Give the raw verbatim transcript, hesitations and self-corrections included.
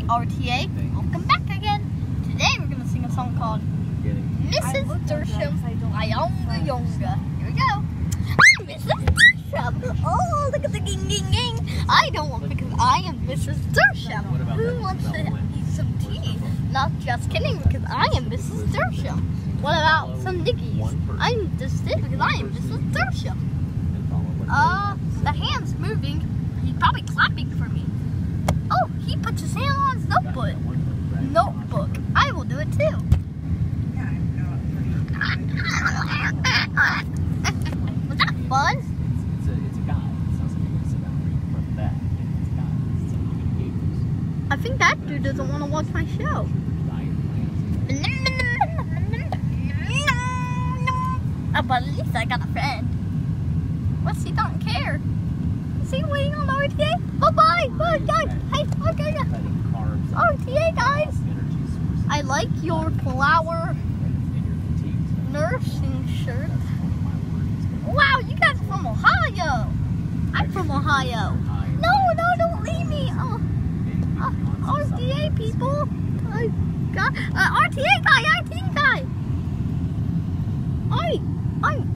R T A, welcome back again. Today we're going to sing a song called Missus Dersham by Yonga Yonga. Here we go. Missus Dersham. Oh, look at the ging ging ging. I don't want because I am Missus Dersham. Who wants to eat some tea? Not just kidding, because I am Missus Dersham. What about some Nickies? I'm just it because I am Missus Dersham. Uh, the hand's moving. He's probably clapping for me. Oh, he puts his hand on his notebook. Notebook. I will do it too. Was that fun? It's a, it's a guy. It sounds like it's about reading from that. It's a guy. It's something you can use. I think that dude doesn't want to watch my show. Oh, but at least I got a friend. What's he don't care? Is he waiting on R T A? Bye-bye! Bye, guys! Hey, okay, R T A, guys! I like your flower nursing shirt. Wow, you guys are from Ohio! I'm from Ohio. No, no, don't leave me! Oh, uh, R T A people! I got, uh, R T A guy, R T A guy! I, I'm...